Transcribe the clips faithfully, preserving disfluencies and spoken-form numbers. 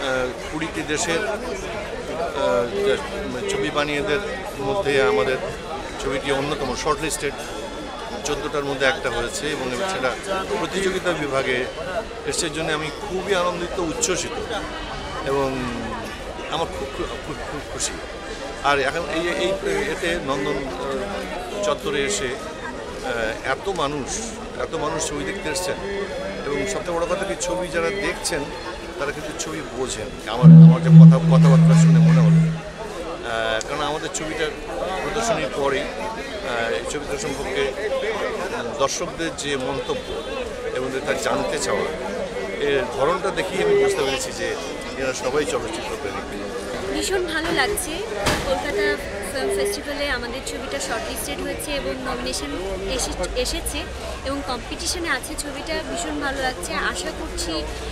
কুড়িটি দেশের ছবি বানিয়েদের মধ্যে আমাদের ছবিটি অন্যতম শর্টলিস্টেড চোদ্দোটার মধ্যে একটা হয়েছে এবং সেটা প্রতিযোগিতা বিভাগে এসের জন্য আমি খুবই আনন্দিত, উচ্ছ্বসিত এবং আমার খুব খুব খুব খুশি। আর এখন এই এই এতে নন্দন চত্বরে এসে এত মানুষ এত মানুষ ছবি দেখতে এসছেন এবং সবচেয়ে বড় কথা কি ছবি যারা দেখছেন তারা কিন্তু ছবি বোঝেন। আমার আমার যে কথা কথাবার্তা শুনে মনে হলো, কারণ আমাদের ছবিটার প্রদর্শনীর পরে এই ছবিটা সম্পর্কে দর্শকদের যে মন্তব্য এবং তার জানতে চাওয়া এর ধরনটা দেখেই আমি বুঝতে পেরেছি যে এরা সবাই চলচ্চিত্র প্রেমিক। ভীষণ ভালো লাগছে। কলকাতা ফিল্ম ফেস্টিভ্যালে আমাদের ছবিটা শর্টলিস্টেড হয়েছে এবং নমিনেশন এসেছে এবং কম্পিটিশনে আছে ছবিটা। ভীষণ ভালো লাগছে। আশা করছি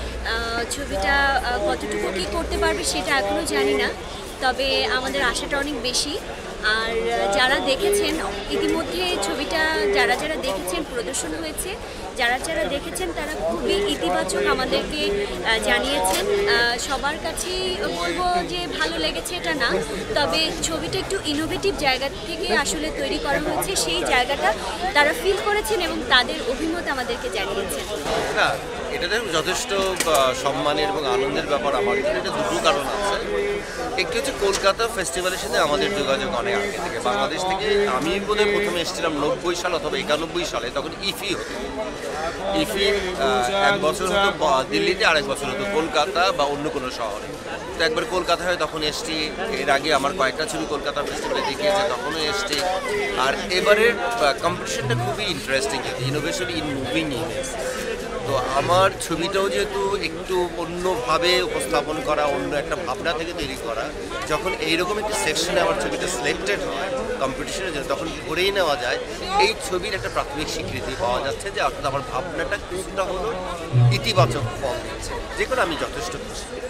ছবিটা কতটুকু কী করতে পারবে সেটা এখনও জানি না, তবে আমাদের আশাটা অনেক বেশি। আর যারা দেখেছেন ইতিমধ্যে ছবিটা, যারা যারা দেখেছেন প্রদর্শন হয়েছে, যারা যারা দেখেছেন তারা খুবই ইতিবাচক আমাদেরকে জানিয়েছেন। সবার কাছেই বলবো যে ভালো লেগেছে এটা না, তবে ছবিটা একটু ইনোভেটিভ জায়গা থেকে আসলে তৈরি করা হয়েছে, সেই জায়গাটা তারা ফিল করেছেন এবং তাদের অভিমত আমাদেরকে জানিয়েছেন। না, এটাতে যথেষ্ট সম্মানের এবং আনন্দের ব্যাপার। আমার এখানে এটা দুটো কারণ আছে। একটি হচ্ছে কলকাতা ফেস্টিভ্যালের সাথে আমাদের যোগাযোগ অনেক আগে থেকে। বাংলাদেশ থেকে আমি বোধহয় প্রথমে এসেছিলাম নব্বই সাল অথবা একানব্বই সালে, তখন ইফি হতো। ইফি এক বছর হতো দিল্লিতে, আর এক বছর হতো কলকাতা বা অন্য কোনো শহরে। তো একবার কলকাতা হয় তখন এসছি, এর আগে আমার কয়েকটা ছবি কলকাতা ফেস্টিভ্যালে দেখিয়েছে, তখনও এসছি। আর এবারের কম্পিটিশনটা খুবই interesting, innovation in moving image. তো আমার ছবিটাও যেহেতু একটু অন্যভাবে উপস্থাপন করা, অন্য একটা ভাবনা থেকে তৈরি করা, যখন এইরকম একটি সেকশনে আমার ছবিটা সিলেক্টেড হয় কম্পিটিশনের জন্য, তখন ধরেই নেওয়া যায় এই ছবির একটা প্রাথমিক স্বীকৃতি পাওয়া যাচ্ছে যে অর্থাৎ আমার ভাবনাটা কিছুটা হলো ইতিবাচক ফল দিচ্ছে, যে কোনো আমি যথেষ্ট খুশি।